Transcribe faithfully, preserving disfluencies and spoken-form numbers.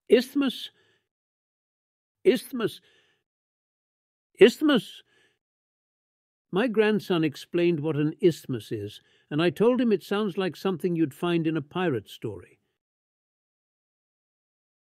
Isthmus, isthmus, isthmus. My grandson explained what an isthmus is, and I told him it sounds like something you'd find in a pirate story.